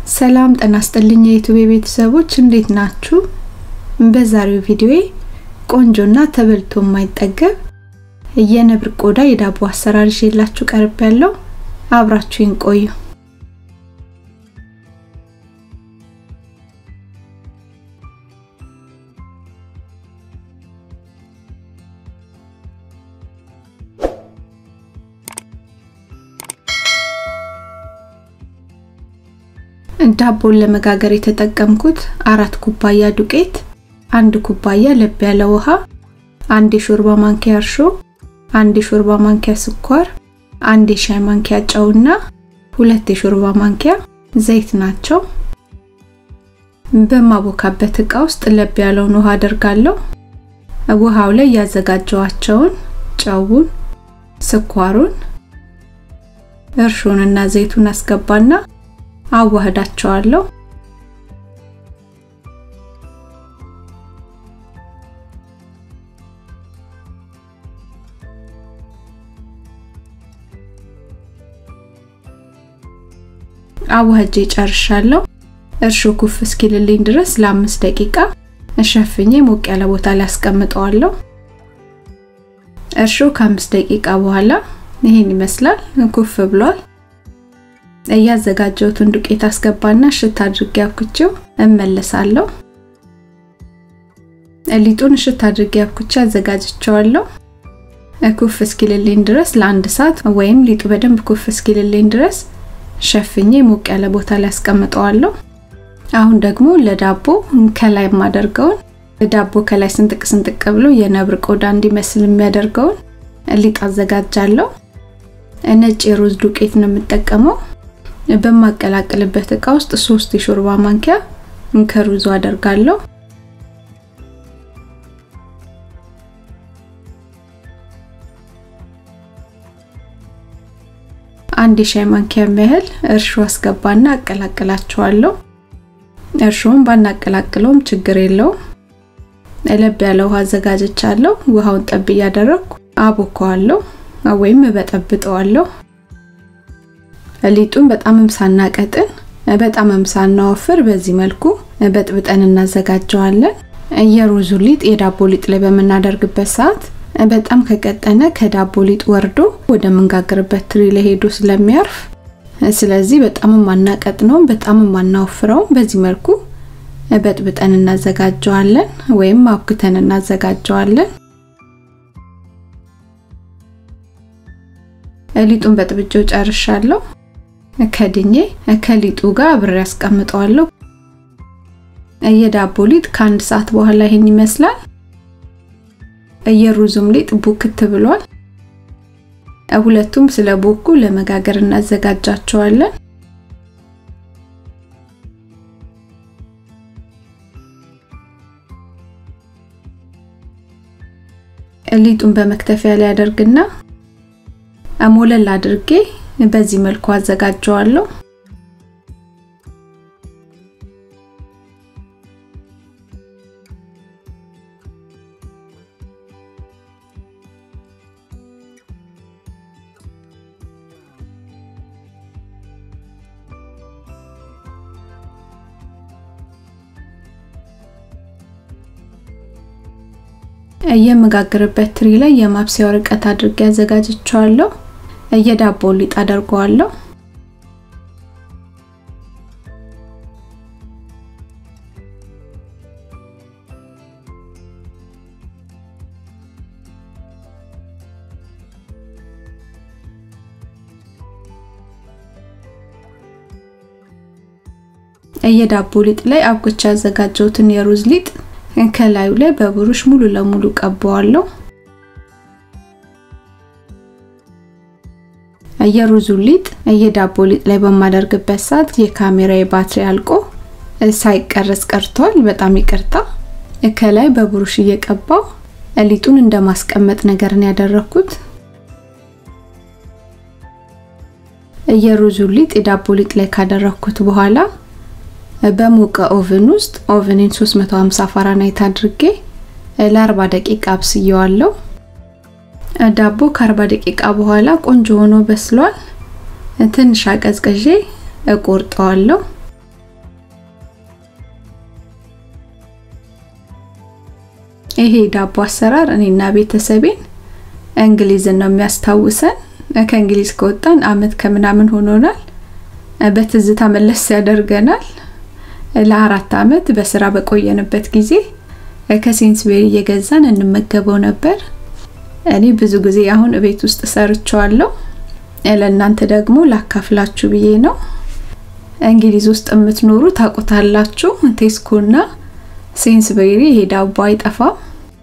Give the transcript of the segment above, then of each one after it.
ሰላም ጤና ይስጥልኝ የዩቲዩብ ቤተሰቦች እንዴት ናችሁ? በዛሬው ቪዲዮዬ ቆንጆና ተበልቶ የማይጠገብ የነብር ቆዳ የዳቦ አሰራር ይዤላችሁ ቀርቤያለሁ። አብራችሁን ቆዩ። ዳቦን ለመጋገር የተጠቀምኩት 4 ኩባያ ዱቄት፣ 1 ኩባያ ለብ ያለ ውሃ፣ 1 ሾርባ ማንኪያ እርሾ፣ 1 ሾርባ ማንኪያ ስኳር፣ 1 ሻይ ማንኪያ ጨውና 2 ሾርባ ማንኪያ ዘይት ናቸው። በማቦካበት ዕቃ ውስጥ ለብ ያለውን ውሃ አደርጋለሁ። ውሃው ላይ ያዘጋጀዋቸውን ጨውን፣ ስኳሩን፣ እርሾንና ዘይቱን አስገባና አዋህዳቸዋለሁ። አዋህጄ ጨርሻለሁ። እርሾ ኩፍ እስኪልልኝ ድረስ ለ5 ደቂቃ እሸፍኜ ሞቅ ያለ ቦታ ላይ አስቀምጠዋለሁ። እርሾ ከ5 ደቂቃ በኋላ ይሄን ይመስላል፣ ኩፍ ብሏል። ያዘጋጀሁትን ዱቄት አስገባና ሽታ አድርጌ አብኩቼው እመለሳለሁ። ሊጡን ሽታ አድርጌ አብኩቼ አዘጋጅቼዋለሁ። ኩፍ እስኪልልኝ ድረስ ለ1 ሰዓት ወይም ሊጡ በደንብ ኩፍ እስኪልልኝ ድረስ ሸፍኜ ሞቅ ያለ ቦታ ላይ አስቀምጠዋለሁ። አሁን ደግሞ ለዳቦ ከላይ ማደርገውን ዳቦ ከላይ ስንጥቅ ብሎ የነብር ቆዳ እንዲመስል የሚያደርገውን ሊጥ አዘጋጃለሁ። ነጭ የሩዝ ዱቄት ነው የምጠቀመው። በማቀላቀልበት ዕቃ ውስጥ 3 ሾርባ ማንኪያ ከሩዙ አደርጋለሁ። አንድ ሻይ ማንኪያ ያህል እርሾ አስገባና አቀላቅላቸዋለሁ። እርሾን ባናቀላቅለውም ችግር የለውም። ለብ ያለ ውሃ አዘጋጅቻለሁ። ውሃውን ጠብ ያደረኩ አቦካዋለሁ ወይም በጠብጠዋለሁ። ሊጡን በጣምም ሳናቀጥን በጣምም ሳናወፍር በዚህ መልኩ በጥብጠን እናዘጋጀዋለን። የሩዙ ሊጥ የዳቦ ሊጥ ላይ በመናደርግበት ሰዓት በጣም ከቀጠነ ከዳቦ ሊጥ ወርዶ ወደ መንጋገርበት ትሪ ላይ ሄዶ ስለሚያርፍ ስለዚህ በጣምም ማናቀጥነው በጣምም ማናወፍረው በዚህ መልኩ በጥብጠን እናዘጋጀዋለን ወይም አብክተን እናዘጋጀዋለን። ሊጡን በጥብጬው ጨርሻለሁ። ከድኜ ከሊጡ ጋር አብሬ አስቀምጠዋለሁ። የዳቦ ሊጥ ከ1 ሰዓት በኋላ ይሄን ይመስላል። የሩዙም ሊጥ ቡክት ብሏል። ሁለቱም ስለቦኩ ለመጋገር እናዘጋጃቸዋለን። ሊጡን በመክተፊያ ላይ አደርግና አሞለል አድርጌ በዚህ መልኩ አዘጋጀዋለሁ። የመጋገርበት ትሪ ላይ የማብሰያ ወረቀት አድርጌ አዘጋጅቻለሁ። የዳቦ ሊጥ አደርገዋለሁ። የዳቦ ሊጥ ላይ አብኩቼ አዘጋጀሁትን የሩዝ ሊጥ ከላዩ ላይ በብሩሽ ሙሉ ለሙሉ ቀባዋለሁ። የሩዙ ሊጥ የዳቦ ሊጥ ላይ በማደርግበት ሰዓት የካሜራዬ ባትሪ አልቆ ሳይቀርጽ ቀርቷል። በጣም ይቅርታ። ከላይ በብሩሽ እየቀባው ሊጡን እንደማስቀመጥ ነገር ነው ያደረኩት። የሩዙ ሊጥ የዳቦ ሊጥ ላይ ካደረኩት በኋላ በሞቀ ኦቨን ውስጥ ኦቨንን 350 ፋራናይት አድርጌ ለ40 ደቂቃ አብስየዋለሁ። ዳቦ ከ40 ደቂቃ በኋላ ቆንጆ ሆኖ በስሏል። ትንሽ አቀዝቅዤ እቆርጠዋለሁ። ይሄ ዳቦ አሰራር እኔና ቤተሰቤን እንግሊዝን ነው የሚያስታውሰን። ከእንግሊዝ ከወጣን አመት ከምናምን ሆኖናል። በትዝታ መለስ ያደርገናል። ለ4 አመት በስራ በቆየንበት ጊዜ ከሴንስቤሪ እየገዛን እንመገበው ነበር። እኔ ብዙ ጊዜ አሁን ቤት ውስጥ ሰርቻለሁ። ለእናንተ ደግሞ ላካፍላችሁ ብዬ ነው። እንግሊዝ ውስጥ የምትኖሩ ታውቁታላችሁ። ቴስኮና ሴንስቤሪ ይሄ ዳቦ አይጠፋም።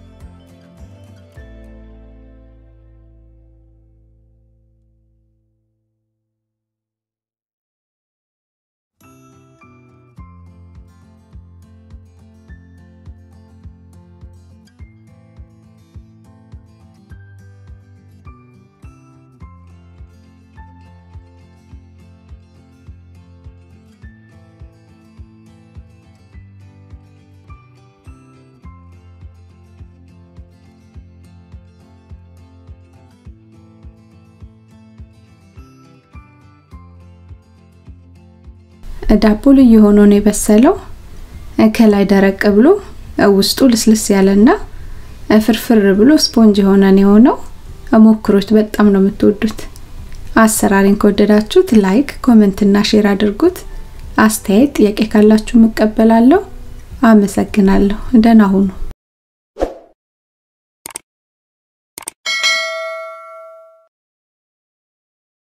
ዳቦ ልዩ ሆኖ ነው የበሰለው። ከላይ ደረቅ ብሎ ውስጡ ልስልስ ያለና ፍርፍር ብሎ ስፖንጅ ሆነው ሞክሩት። በጣም ነው የምትወዱት። አሰራሬን ከወደዳችሁት ላይክ፣ ኮሜንት እና ሼር አድርጉት። አስተያየት ጥያቄ ካላችሁ መቀበላለሁ። አመሰግናለሁ። ደህና ሁኑ።